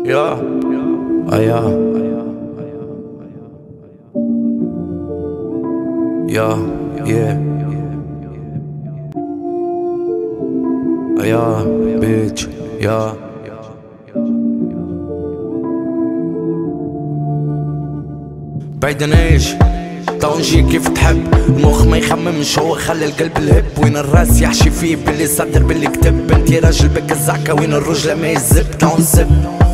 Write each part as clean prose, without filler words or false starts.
يا يا يا بيتش يا بعيدا ايش طونجي كيف تحب المخ ما يخممش هو خلي القلب الهب وين الراس يحشي فيه باللي صدر باللي كتب انتي راجل بك الزعكة وين الرجلة ما يزب تو نسب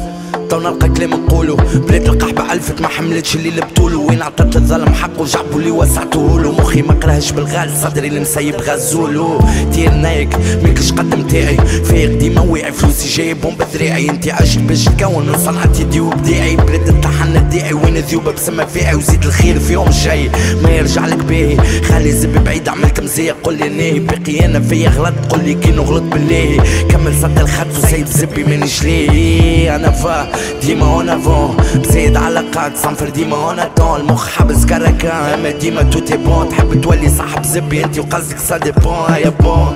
تو نلقى كلام نقولو بلاد القحبة ألفت ما حملتش اللي لبطولو وين عطت الظلم حقه جعبو اللي وسعتهولو مخي ما قراهش بالغال صدري اللي مسيب غزولو تير نايك ماكش قد متاعي فايق ديما واعي فلوسي جايبهم بذراعي انتي عشت باش تكون من صنعة يدي وبداعي بلاد الطحن الداعي وين ذيوبة بسما فاعي وزيد الخير في يوم جاي ما يرجع لك باهي خلي زب بعيد عملك مزية قولي ناهي باقي انا فيا غلط قولي كي نغلط بالله كمل صد الخط وسيد زبي مانيش ليه انا فا ديما اون افون بزيد علاقات صنفر ديما اون اتون المخ حبس كراكان اما ديما توتي بون تحب تولي صاحب زبي انتي وقصدك سا ديبون يا بون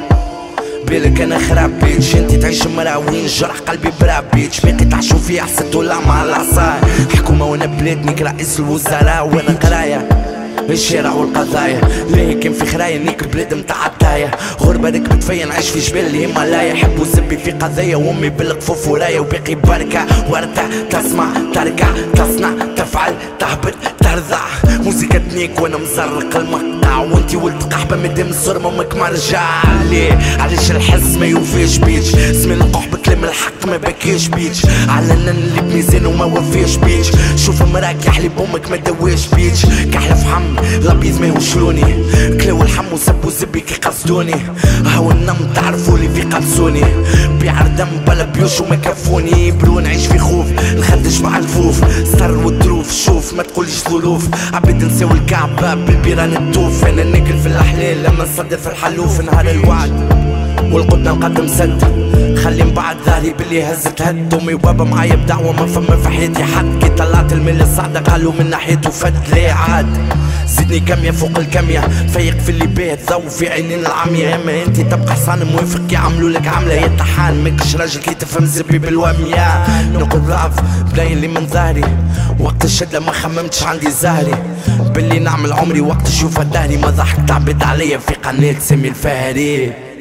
بالك انا خراب بيتش انتي تعيش مراوين جرح قلبي براب بيتش ميقي تعشو فيا حسيت ولا مع العصاي حكومة وانا بلادني رئيس الوزراء وانا قراية الشارع والقضايا ليه كان في خرايا نيك بلاد متاع عطايا غربة ركبت فيا نعيش في جبال الهيمالايا حبوا زبي في قضية وامي بالقفوف ورايا وباقي بركة وردة تسمع ترجع تصنع تفعل تهبط ترضع موسيقى تنيك وانا مزرق المقطع وانتي ولد قحبة مدام الصرمة امك مرجع ليه علاش الحس ما يوفيش بيتش اسمي القحبة كلام الحق ما بكيش بيتش علنا اللي بميزان وما وفيش بيتش شوف مراك يحلب امك ما دواش بيتش كحلف حم الابيض ما يوصلوني كلاو الحم وسبوا زبي كي قصدوني هاو النم تعرفولي في قلصوني بيعر دم بلا بيوش وما كفوني برو نعيش في خوف نخدش مع الفوف ستر والدروف شوف ما تقوليش ظروف عبيد نساو الكعبة بالبيران التوف انا ناكل في الاحلال لما نصدر في الحلوف نهار الوعد والقدام نقدم سد خلي من بعد ظهري باللي هزت هد امي وبابا معايا بدعوة ما فما في حياتي حد كي طلعت المال الصعدة قالوا من ناحيته فد ليه عاد زدني كمية فوق الكمية فايق في اللي بيه ضو في عينين العمية اما انتي تبقى حصان موافق يعملوا لك عملة يا طحان ماكش راجل كي تفهم زبي بالوامية نقول ضعف بلاين لي من ظهري وقت الشدة ما خممتش عندي زهري باللي نعمل عمري وقت شوفها دهري ما ضحك تعبت عليا في قناة سامي الفهري